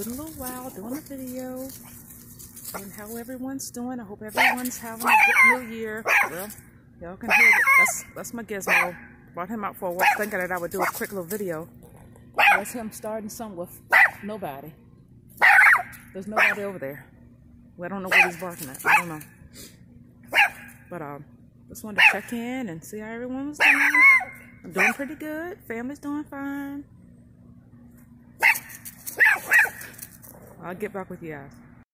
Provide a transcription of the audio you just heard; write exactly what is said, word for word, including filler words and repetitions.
been a little while doing a video and how everyone's doing. I hope everyone's having a good new year. Well, y'all can hear it. That's, that's my Gizmo. Brought him out for a walk thinking that I would do a quick little video. That's him starting something with nobody. There's nobody over there. Well, I don't know what he's barking at. I don't know. But um, just wanted to check in and see how everyone was doing. I'm doing pretty good. Family's doing fine. I'll get back with you guys.